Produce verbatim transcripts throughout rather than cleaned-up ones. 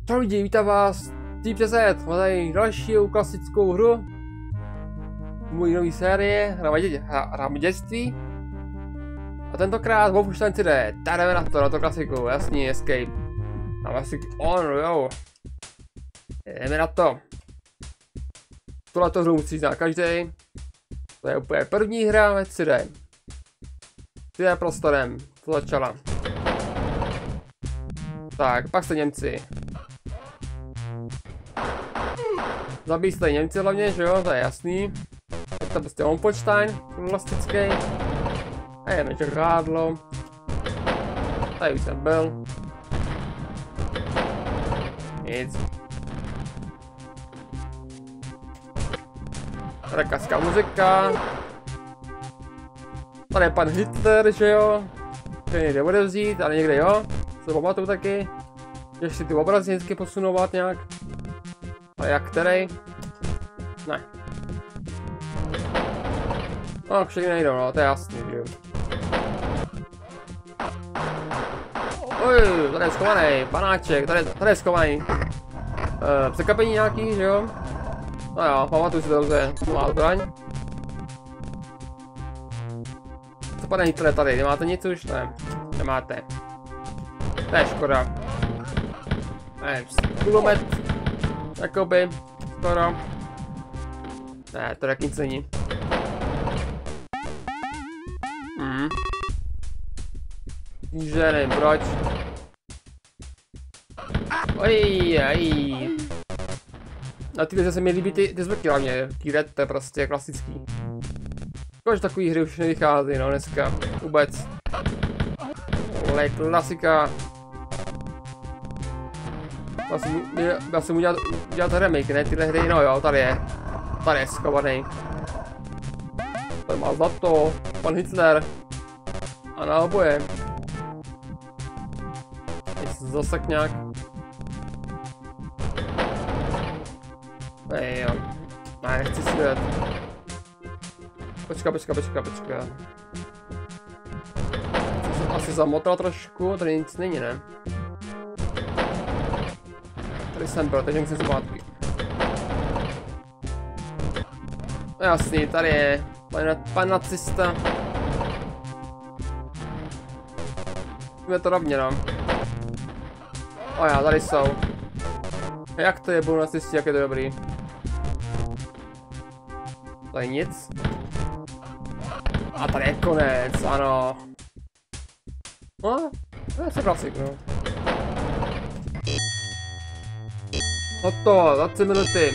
Čau lidi, vítám vás T P Z, máme tady další klasickou hru. Můj nový série, hrám dětství. A tentokrát Wolfenstein tři D, tady jdeme na to, na to klasiku, jasný, Escape. Máme si on, jo. Jdeme na to. Tohleto hru musí znát každý. To je úplně první hra ve tři D. tři D prostorem, to začala. Tak, pak jste Němci. Zabíjí jste Němci hlavně, že jo, to je jasný. Je to prostě Wolfenstein, klasický. A je nečekádlo. Tady už jsem byl. Nic. Tady klasická muzika. Tady je pan Hitler, že jo. Který někde bude vzít, ale někde jo. Se pamatuju taky. Ještě si ty obrazy vždycky posunovat nějak. A jak který? Ne. No, všechny nejdou, no, to je jasný, že jo. Oj, tady je schovaný, panáček, tady, tady je schovaný. Uh, překvapení nějaký, že jo? No jo, pamatuju si to dobře, má zbraň. Co pane Hitlere tady, nemáte nic už? Ne, nemáte. To je škoda. Ne, kulomet. Jakoby, skoro. Ne, to taky nic není. Mhm. Že nevím proč. Oj, aj. Na tyhle se mi líbí ty, ty zvuky hlavně, Kiret, to je prostě klasický. Kož takový hry už nevychází, no dneska, vůbec. Ale klasika. Já jsem, já jsem udělat, udělat remake, ne tyhle hry, no jo, tady je. Tady je schovaný. Tady má zlato, pan Hitler. A na oboje. Zase nějak. Ej jo. Ne, nechci si jet. Počka, počka, počka, počka. Asi zamotal trošku, tady nic není, ne? Tady jsem byl, takže musím zpátky. Jasný, tady je pan, pan nacista. Je to rovně, no. O já, tady jsou. Jak to je, budou nacisti, jak je to dobrý. Tady nic. A tady je konec, ano. No, to je se klasik, no. Hotovo, za tři minuty.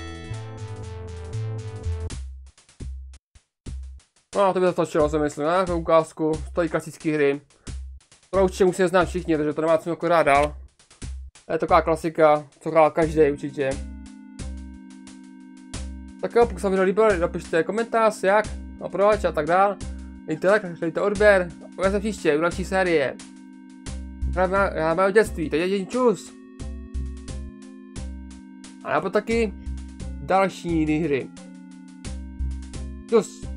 No, to by to stačilo, si myslím, na nějakou ukázku z té klasické hry. To určitě musíme znát všichni, takže to nemá co jako rád dál. Je taková klasika, co hrál každý určitě. Tak jo, pokud se vám líbilo, napište komentář, jak, a proč a tak dál. Dejte like, dejte odběr, uvidíme se příště u další série. Hráme o dětství, teď je čus. A nebo taky další hry. Čus.